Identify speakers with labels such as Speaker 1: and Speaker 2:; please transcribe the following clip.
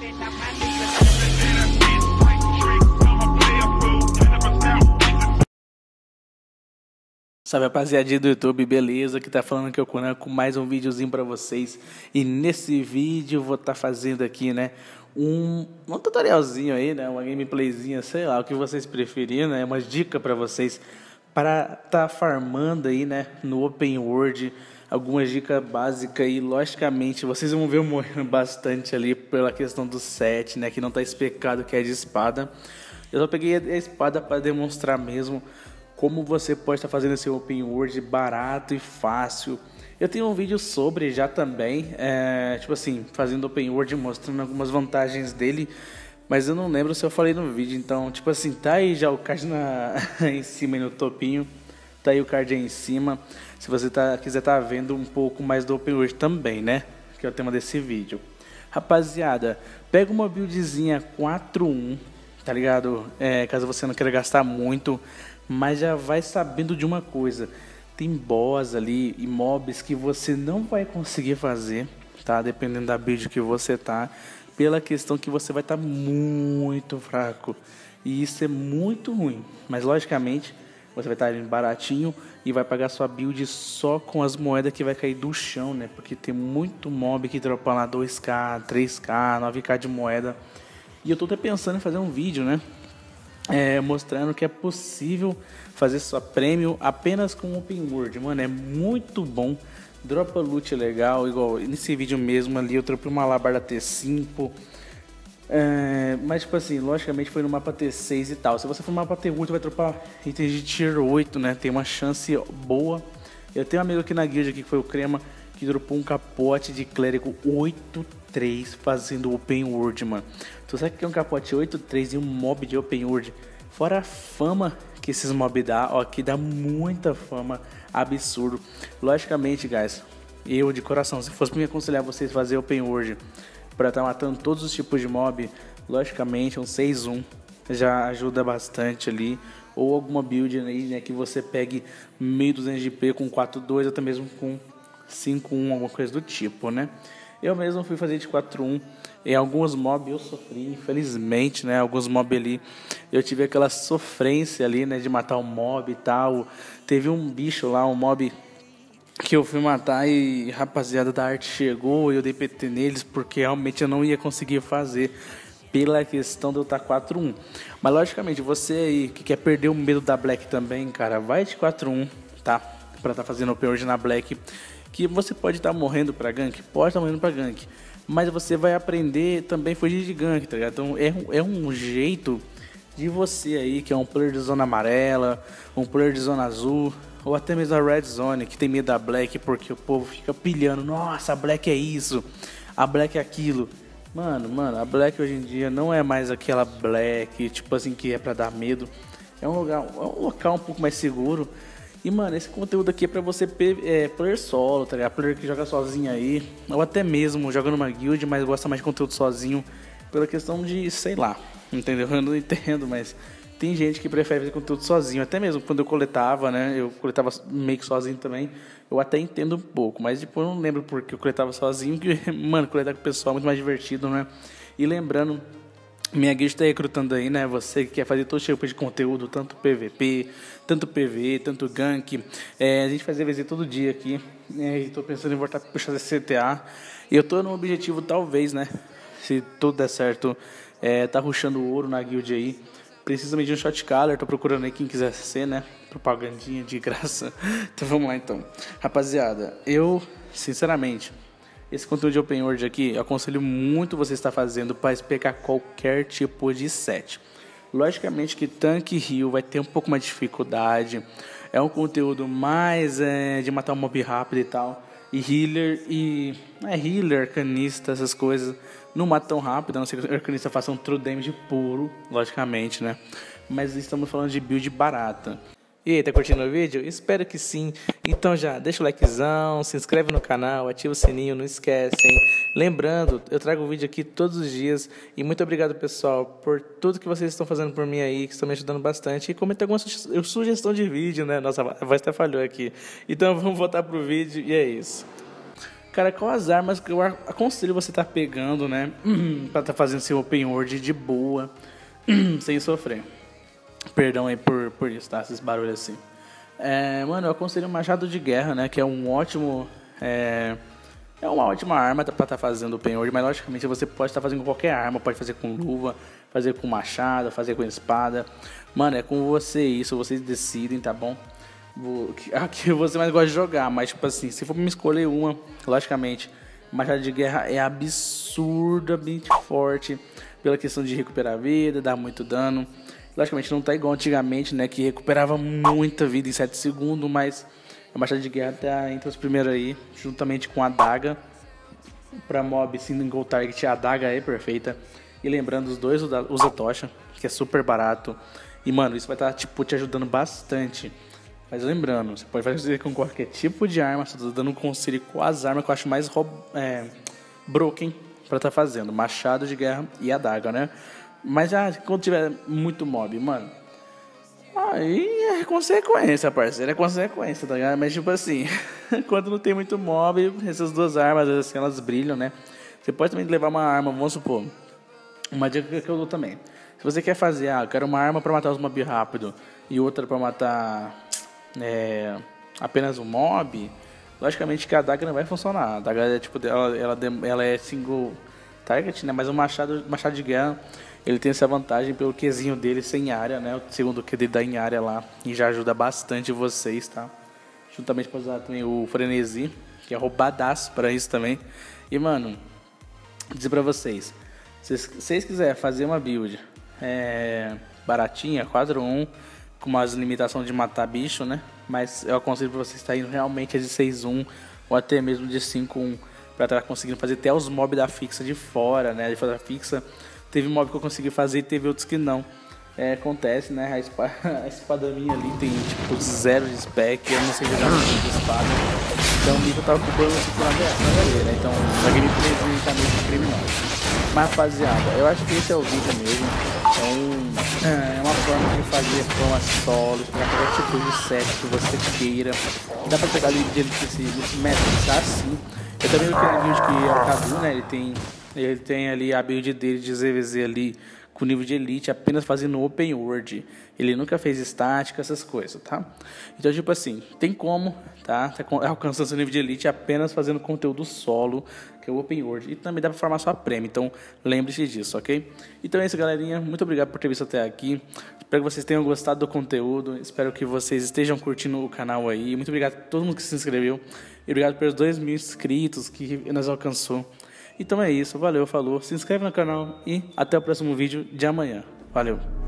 Speaker 1: Salve rapaziadinha do YouTube, beleza? Que tá falando que eu com mais um videozinho pra vocês. E nesse vídeo eu vou estar fazendo aqui, né, um tutorialzinho aí, né, uma gameplayzinha, sei lá, o que vocês preferirem, né, uma dica pra vocês para tá farmando aí, né, no Open World. Algumas dicas básicas e logicamente vocês vão ver eu morrendo bastante ali pela questão do set, né, que não tá especado, que é de espada. Eu só peguei a espada para demonstrar mesmo como você pode estar fazendo esse Open World barato e fácil. Eu tenho um vídeo sobre já também, tipo assim, fazendo Open World, mostrando algumas vantagens dele, mas eu não lembro se eu falei no vídeo. Então, tipo assim, tá aí já o card em cima, aí no topinho, tá aí o card aí em cima, se você quiser tá vendo um pouco mais do Open World também, né, que é o tema desse vídeo. Rapaziada, pega uma buildzinha 4-1, tá ligado? Caso você não queira gastar muito, mas já vai sabendo de uma coisa: tem boss ali e mobs que você não vai conseguir fazer, tá? Dependendo da build que você tá, pela questão que você vai estar muito fraco, e isso é muito ruim. Mas logicamente você vai estar ali baratinho e vai pagar sua build só com as moedas que vai cair do chão, né? Porque tem muito mob que dropa lá 2k, 3k, 9k de moeda. E eu tô até pensando em fazer um vídeo, né, mostrando que é possível fazer sua prêmio apenas com Open World. Mano, é muito bom, dropa loot legal, igual nesse vídeo mesmo ali eu dropei uma alabarda T5, mas tipo assim, logicamente foi no mapa T6 e tal. Se você for no mapa T8 vai dropar itens de tier 8, né, tem uma chance boa. Eu tenho um amigo aqui na guild aqui, que foi o Crema, que dropou um capote de clérigo 8-3 fazendo Open World, mano. Tu sabe que é um capote 8-3 e um mob de Open World? Fora a fama que esses mobs dá, ó, que dá muita fama, absurdo. Logicamente, guys, eu de coração, se fosse pra me aconselhar vocês fazer Open World pra estar matando todos os tipos de mob, logicamente um 6-1 já ajuda bastante ali. Ou alguma build aí, né, que você pegue 1200 de IP com 4-2, ou até mesmo com 5-1, alguma coisa do tipo, né? Eu mesmo fui fazer de 4-1. Em alguns mobs eu sofri, infelizmente, né? Alguns mobs ali eu tive aquela sofrência ali, né, de matar um mob e tal. Teve um bicho lá, um mob que eu fui matar e rapaziada da arte chegou e eu dei PT neles porque realmente eu não ia conseguir fazer pela questão de eu estar 4-1. Mas logicamente, você aí que quer perder o medo da Black também, cara, vai de 4-1, tá? Pra estar fazendo Open World na Black, que você pode estar morrendo pra gank, pode estar morrendo pra gank, mas você vai aprender também a fugir de gank, tá ligado? Então é um jeito de você aí, que é um player de zona amarela, um player de zona azul, ou até mesmo a red zone, que tem medo da Black, porque o povo fica pilhando, nossa, a Black é isso, a Black é aquilo. Mano, a Black hoje em dia não é mais aquela Black, tipo assim, que é pra dar medo. É um local um pouco mais seguro. E, mano, esse conteúdo aqui é pra você player solo, tá ligado? Player que joga sozinho aí, ou até mesmo joga numa guild, mas gosta mais de conteúdo sozinho, pela questão de, sei lá, entendeu? Eu não entendo, mas tem gente que prefere fazer conteúdo sozinho. Até mesmo quando eu coletava, né, eu coletava meio que sozinho também, eu até entendo um pouco, mas tipo, eu não lembro porque eu coletava sozinho, que, mano, coletar com o pessoal é muito mais divertido, né? E lembrando, minha guild está recrutando aí, né? Você que quer fazer todo tipo de conteúdo, tanto PVP, tanto PV, tanto gank. A gente faz EVZ todo dia aqui, né? E tô pensando em voltar para puxar esse CTA. E eu tô no objetivo, talvez, né? Se tudo der certo, tá rushando ouro na guild aí. Precisamente de um shot caller, tô procurando aí quem quiser ser, né? Propagandinha de graça. Então vamos lá então. Rapaziada, eu, sinceramente, esse conteúdo de Open World aqui, eu aconselho muito você estar fazendo para especar qualquer tipo de set. Logicamente que tanque e heal vai ter um pouco mais de dificuldade. É um conteúdo mais de matar um mob rápido e tal. E healer, arcanista, essas coisas não matam tão rápido, a não ser que o arcanista faça um true damage puro, logicamente, né? Mas estamos falando de build barata. E aí, tá curtindo o vídeo? Espero que sim. Então já deixa o likezão, se inscreve no canal, ativa o sininho, não esquece, hein? Lembrando, eu trago vídeo aqui todos os dias. E muito obrigado, pessoal, por tudo que vocês estão fazendo por mim aí, que estão me ajudando bastante. E comenta alguma sugestão de vídeo, né? Nossa, a voz até falhou aqui. Então vamos voltar pro vídeo e é isso. Cara, qual as armas que eu aconselho você tá pegando, né? Pra tá fazendo seu open world de boa, sem sofrer. Perdão aí por isso, tá? Esses barulhos assim. Mano, eu aconselho o machado de guerra, né? Que é um ótimo... É uma ótima arma pra estar fazendo open world, mas logicamente você pode estar fazendo com qualquer arma, pode fazer com luva, fazer com machado, fazer com espada. Mano, é com você isso, vocês decidem, tá bom? A que você mais gosta de jogar, mas tipo assim, se for pra me escolher uma, logicamente, machado de guerra é absurdamente forte pela questão de recuperar vida, dar muito dano. Logicamente não tá igual antigamente, né, que recuperava muita vida em 7 segundos, mas a machado de guerra tá entre os primeiros aí, juntamente com a adaga. Pra mob single target, a adaga é perfeita. E lembrando, os dois usa tocha, que é super barato. E mano, isso vai estar tipo te ajudando bastante. Mas lembrando, você pode fazer com qualquer tipo de arma. Só tô dando um conselho com as armas que eu acho mais broken pra estar fazendo. Machado de guerra e adaga, né? Mas quando tiver muito mob, mano, aí é consequência, parceiro. É consequência, tá ligado? Mas tipo assim, quando não tem muito mob, essas duas armas, assim, elas brilham, né? Você pode também levar uma arma, vamos supor. Uma dica que eu dou também. Se você quer fazer, eu quero uma arma pra matar os mobs rápido e outra pra matar apenas um mob, logicamente que a adaga não vai funcionar. A adaga é tipo, ela é single target, né? Mas o machado de guerra, ele tem essa vantagem pelo Qzinho dele sem área, né? O segundo Q dele dá em área lá e já ajuda bastante vocês, tá? Juntamente com usar também o frenesi, que é roubadaço pra isso também. E mano, dizer pra vocês, se vocês quiserem fazer uma build baratinha, 4-1, com umas limitações de matar bicho, né? Mas eu aconselho pra vocês estar indo realmente de 6-1 ou até mesmo de 5-1 pra estar conseguindo fazer até os mobs da fixa de fora, né? De fora da fixa. Teve mob que eu consegui fazer e teve outros que não. Acontece, né? A espada minha ali tem tipo 0 de spec, eu não sei jogar muito de espada. Então o nível tava ocupando assim por nada, né? Então a gameplay tá meio criminosa. Mas rapaziada, eu acho que esse é o vídeo mesmo. É uma forma de fazer forma solo, pra qualquer tipo de set que você queira. Dá pra pegar ali desse método, tá? Sim. Eu também vi aquele vídeo que é o Cadu, né? Ele tem ali a build dele de ZVZ ali com nível de elite, apenas fazendo open world. Ele nunca fez estática, essas coisas, tá? Então, tipo assim, tem como, tá alcançando seu nível de elite apenas fazendo conteúdo solo, que é o open world. E também dá pra formar sua prêmio, então lembre-se disso, ok? Então é isso, galerinha. Muito obrigado por ter visto até aqui. Espero que vocês tenham gostado do conteúdo. Espero que vocês estejam curtindo o canal aí. Muito obrigado a todo mundo que se inscreveu. E obrigado pelos 2.000 inscritos que nós alcançou. Então é isso, valeu, falou, se inscreve no canal e até o próximo vídeo de amanhã. Valeu!